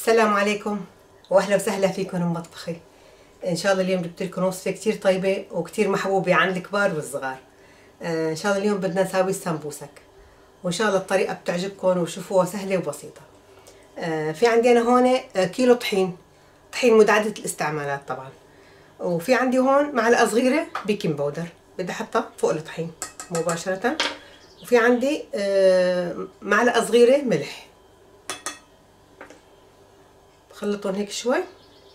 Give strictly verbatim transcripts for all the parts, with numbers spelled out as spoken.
السلام عليكم واهلا وسهلا فيكم بمطبخي. ان شاء الله اليوم جبت لكم وصفه كثير طيبه وكثير محبوبه عند الكبار والصغار. ان شاء الله اليوم بدنا نسوي السمبوسك، وان شاء الله الطريقه بتعجبكم وشوفوها سهله وبسيطه. في عندي انا هون كيلو طحين، طحين متعدد الاستعمالات طبعا. وفي عندي هون معلقه صغيره بيكنج باودر بدي احطها فوق الطحين مباشره. وفي عندي معلقه صغيره ملح، بخلطهم هيك شوي.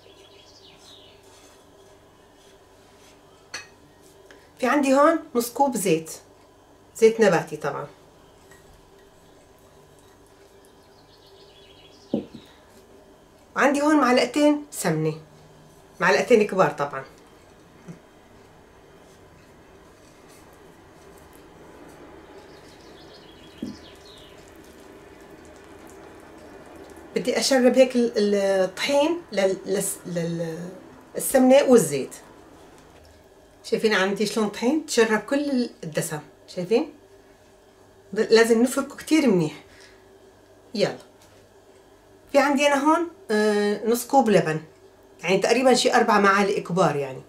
في عندي هون نص كوب زيت، زيت نباتي طبعا. وعندي هون معلقتين سمنه، معلقتين كبار طبعا. بدي اشرب هيك الطحين للسمنه والزيت. شايفين عندي شلون طحين تشرب كل الدسم؟ شايفين؟ لازم نفركه كتير منيح. يلا في عندي انا هون آه نص كوب لبن، يعني تقريبا شي اربع معالق كبار يعني.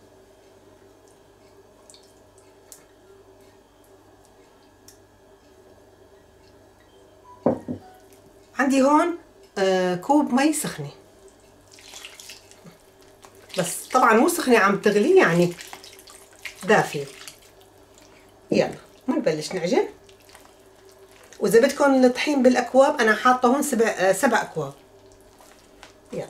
عندي هون آه كوب مي سخنه، بس طبعا مو سخنه عم تغلي، يعني دافيه. يلا بنبلش نعجن. واذا بدكم الطحين بالاكواب انا حاطه هون سبع آه سبع اكواب. يلا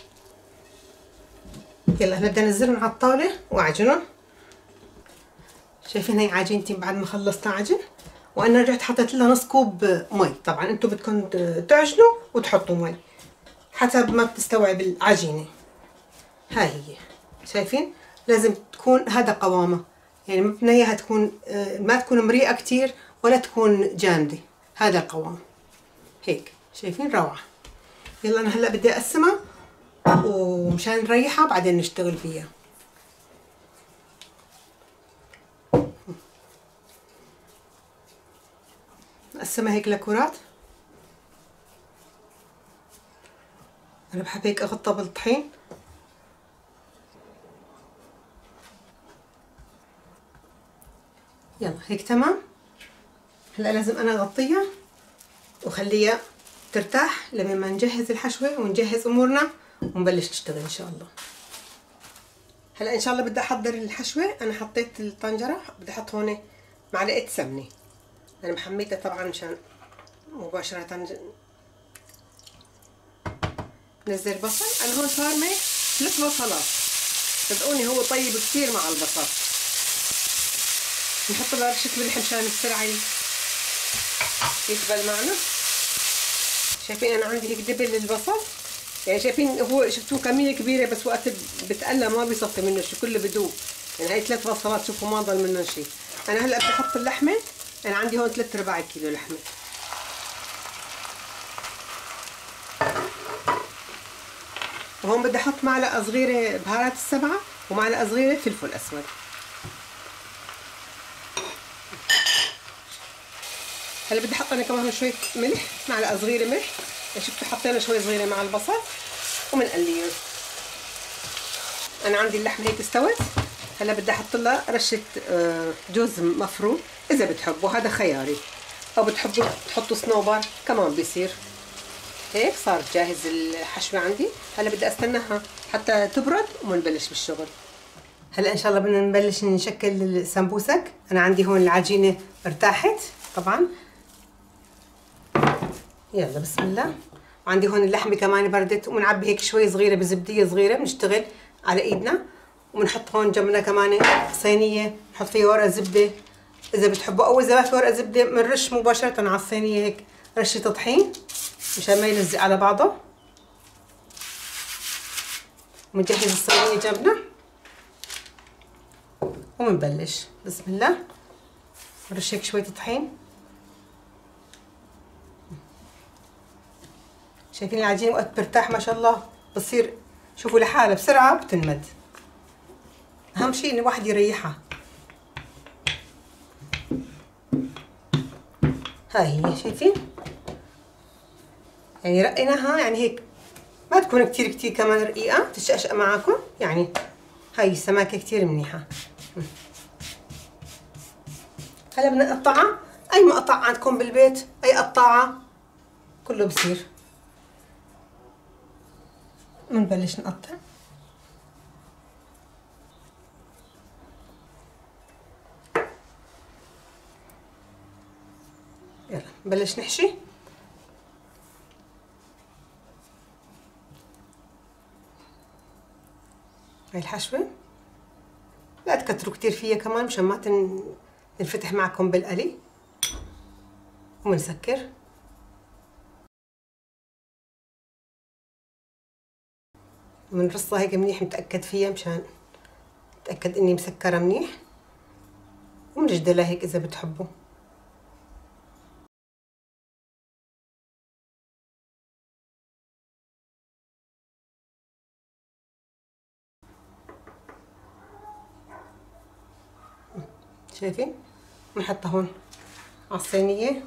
يلا نبدا ننزلهم على الطاوله واعجنهم. شايفين هي عجينتي بعد ما خلصت عجن، وانا رجعت حطيت لها نص كوب مي. طبعا انتم بدكم تعجنوا وتحطوا مي حسب ما بتستوعب العجينه. هاي هي، شايفين؟ لازم تكون هذا قوامها، يعني ما بدنا اياها تكون ما تكون مريئه كتير ولا تكون جامده، هذا القوام هيك. شايفين؟ روعه. يلا انا هلا بدي اقسمها ومشان نريحها بعدين نشتغل فيها. نقسمها هيك لكرات. انا بحب هيك اغطى بالطحين. يلا هيك تمام. هلا لازم انا اغطيها وخليها ترتاح لما نجهز الحشوه ونجهز امورنا ونبلش نشتغل ان شاء الله. هلا ان شاء الله بدي احضر الحشوه. انا حطيت الطنجره، بدي احط هون معلقه سمنه. انا محميتها طبعا مشان مباشره نزل بصل. انا هون صارمه ثلاث بصلات، صدقوني هو طيب كثير مع البصل. نحط له رشه ملح مشان بسرعه يدبل معنا. شايفين انا عندي هيك دبل البصل، يعني شايفين هو شفتوه كميه كبيره، بس وقت بتقلى ما بيصفي منه شيء، كله بدوب. يعني هاي ثلاث بصلات شوفوا ما ضل منهم شيء. انا هلا بدي احط اللحمه. انا عندي هون ثلاث ارباع كيلو لحمه. وهون بدي احط معلقه صغيره بهارات السبعه ومعلقه صغيره فلفل اسود. هلا بدي احط انا كمان شويه ملح، معلقه صغيره ملح. شفتوا حطينا شوي صغيره مع البصل وبنقليهم. انا عندي اللحمه هيك استوت. هلا بدي احط لها رشه جوز مفروم اذا بتحبوا، هذا خياري، او بتحبوا تحطوا صنوبر كمان بيصير. هيك صار جاهز الحشوه عندي. هلا بدي استناها حتى تبرد وبنبلش بالشغل. هلا ان شاء الله بدنا نبلش نشكل السمبوسك. انا عندي هون العجينه ارتاحت طبعا. يلا بسم الله. وعندي هون اللحمه كمان بردت، وبنعبي هيك شوي صغيره بزبديه صغيره، بنشتغل على ايدنا. وبنحط هون جنبنا كمان صينيه نحط فيها ورقه زبده اذا بتحبوا، او اذا ما في ورقه زبده بنرش مباشره على الصينيه هيك رشه طحين مشان ما يلزق على بعضه. بنجهز الصينيه جنبنا وبنبلش. بسم الله. نرش هيك شويه طحين. شايفين العجينه وقت بترتاح ما شاء الله بتصير، شوفوا لحالها بسرعه بتنمد. اهم شيء ان الواحد يريحها. هاي هي، شايفين؟ يعني رقيناها يعني هيك ما تكون كتير كتير كمان رقيقة تشقشق معاكم، يعني هاي السماكة كتير منيحة. هلا بدنا نقطعها، اي مقطع عندكم بالبيت، اي قطاعة كله بصير. بنبلش نقطع. يلا نبلش نحشي. هاي الحشوة لا تكتروا كتير فيها كمان مشان ما تنفتح معكم بالقلي. ومنسكر. بنرصها هيك منيح، متأكد فيها مشان متأكد اني مسكرة منيح. ومنجدلها هيك اذا بتحبوا. شايفين؟ بنحطها هون على الصينية.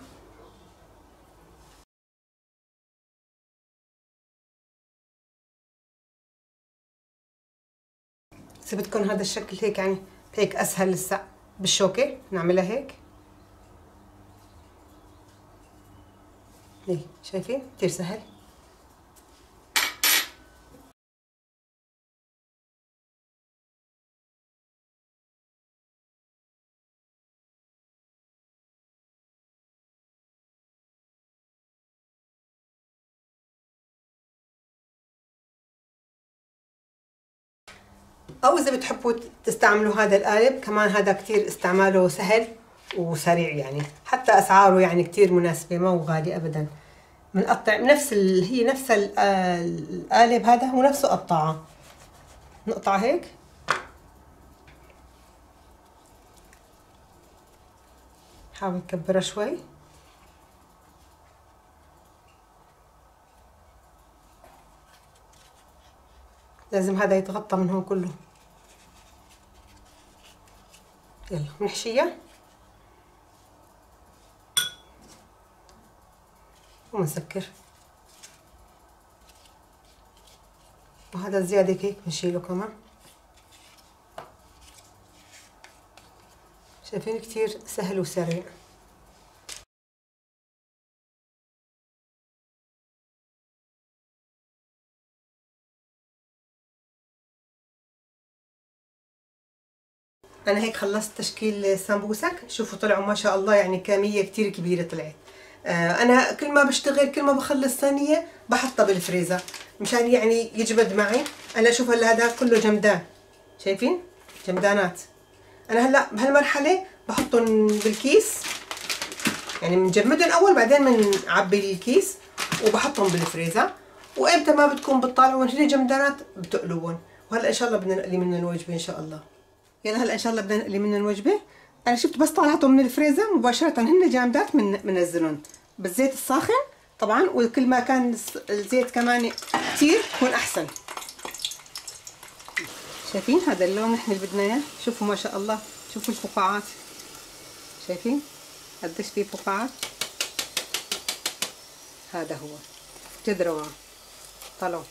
إذا بدكم هذا الشكل هيك يعني هيك أسهل لسه بالشوكة نعملها هيك. هيك شايفين؟ كتير سهل. او اذا بتحبوا تستعملوا هذا القالب كمان، هذا كتير استعماله سهل وسريع، يعني حتى اسعاره يعني كتير مناسبه، ما هو غالي ابدا. بنقطع نفس ال... هي نفس القالب هذا هو نفسه قطاعه. نقطع هيك. حاول نكبرها شوي. لازم هذا يتغطى من هون كله. يلا بنحشيها وبنسكر. وهذا الزيادة هيك بنشيله كمان. شايفين كتير سهل وسريع. انا هيك خلصت تشكيل سمبوسك. شوفوا طلعوا ما شاء الله، يعني كمية كتير كبيرة طلعت. آه انا كل ما بشتغل كل ما بخلص صينية بحطها بالفريزر مشان يعني يجمد معي. انا شوف هلا هذا كله جمدان، شايفين جمدانات. انا هلا بهالمرحلة بحطهم بالكيس، يعني بنجمدهم اول بعدين بنعبي الكيس وبحطهم بالفريزر. وامتى ما بدكم بتطالعوا هن جمدانات بتقلوهم. وهلا ان شاء الله بدنا نقلي منهم الوجبة ان شاء الله. يلا هلا ان شاء الله بدنا نقلي منهم الوجبه. انا شفت بس طلعتهم من الفريزر مباشره هن جامدات من بنزلهم بالزيت الساخن طبعا، وكل ما كان الزيت كمان كثير يكون احسن. شايفين هذا اللون نحن اللي بدنا اياه. شوفوا ما شاء الله، شوفوا الفقاعات، شايفين قديش في فقاعات. هذا هو جد روعه. طلعوا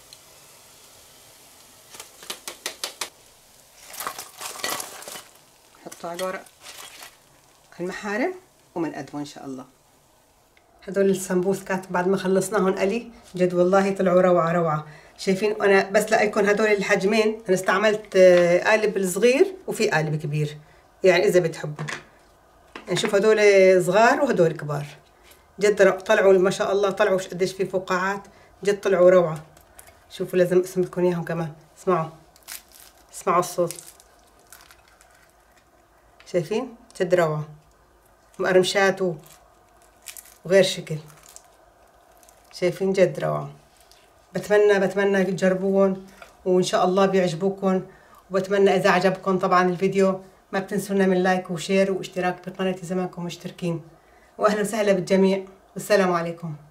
نحطه على الورق المحارم ومنقدمه ان شاء الله. هدول السمبوسكات بعد ما خلصناهم قلي جد والله طلعوا روعه روعه. شايفين انا بس لاقيكم هدول الحجمين انا استعملت قالب الصغير وفي قالب كبير، يعني اذا بتحبوا. يعني شوف هدول صغار وهدول كبار. جد طلعوا ما شاء الله، طلعوا قديش في فقاعات، جد طلعوا روعه. شوفوا لازم اقسم لكم اياهم كمان. اسمعوا اسمعوا الصوت. شايفين جد روعه، مقرمشات وغير شكل. شايفين جد روعه. بتمنى بتمنى تجربوهم وان شاء الله بيعجبوكم. وبتمنى اذا عجبكم طبعا الفيديو ما بتنسونا من لايك وشير واشتراك بقناتي اذا ما انكم مشتركين. واهلا وسهلا بالجميع والسلام عليكم.